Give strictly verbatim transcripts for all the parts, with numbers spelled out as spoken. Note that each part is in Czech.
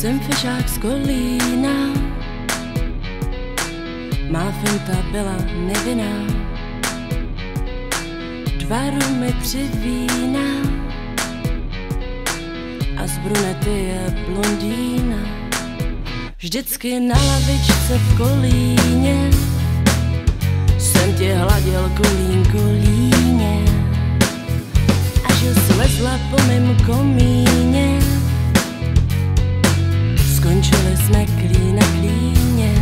Jsem fešák z Kolína, má finta byla nevinná, dva rumy, tři vína a z brunety je blondýna. Vždycky na lavičce v Kolíně jsem tě hladil kolín kolíně, a že slezla po mém komíně, skončili jsme klín na klíně.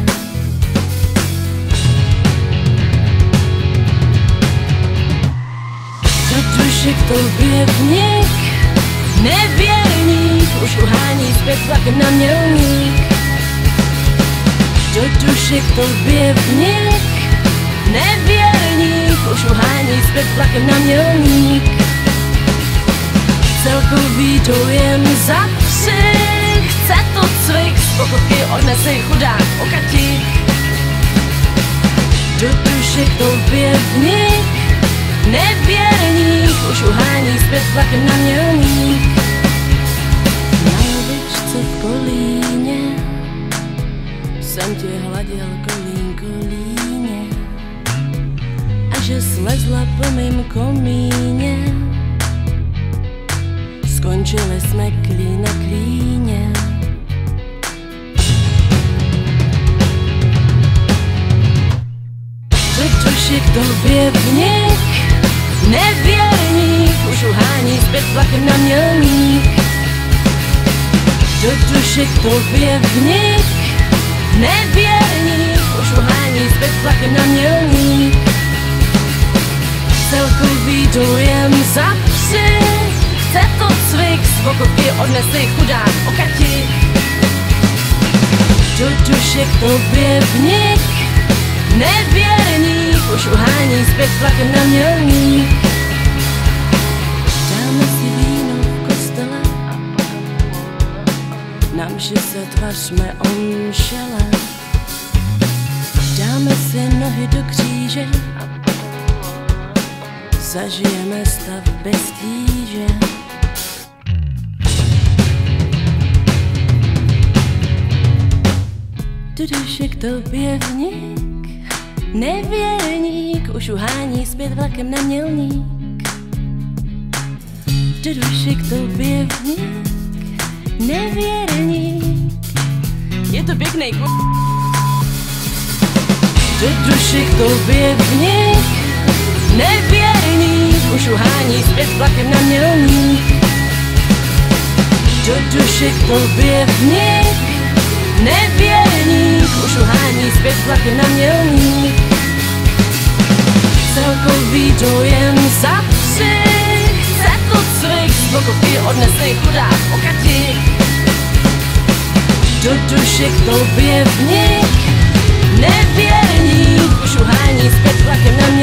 Do duši k tobě vnik, nevěrník, už uhání zpět vlakem na mělník. Do duši k tobě vnik, nevěrník, už uhání zpět vlakem na mělník. Celkový dojem za tři, chce to cvik, z pochodky odnesej chudák okatík. Do duši k tobě vnik, nevěrník, už uhání zpět vlakem na mělník. Na lavičce v Kolíně jsem tě hladil kolín kolíně, a že slezla po mým komíně, skončili jsme klín na klíně. Do duši k tobě vnik, nevěrník, už uhání zpět vlakem na mělník. Do duši k tobě vnik, nevěrník, už uhání zpět vlakem na mělník. Celkový dojem za tři, chce to cvik, z pochodky odnesej chudák okatík. Do duši k tobě vnik, nevěrník, už uhání zpět vlakem na mělník. Dáme si víno v kostele, na mši se tvařme omšele. Dáme si nohy do kříže, zažijeme stav bez tíže. Do duši k tobě vnik, nevěrník, už uhání zpět vlakem na mělník. Do duši k tobě vnik, nevěrník. Je to pěknej k***. Do duši k tobě vnik, nevěrník, už uhání zpět vlakem na mělník. Do duši k tobě vnik, nevěrník, už uhání zpět vlakem na mělník. Celkový dojem za tři, chce to cvik, z pochodky odnesej chudák okatík. Do duši k tobě vnik, nevěrník, už uhání zpět vlakem na mělník.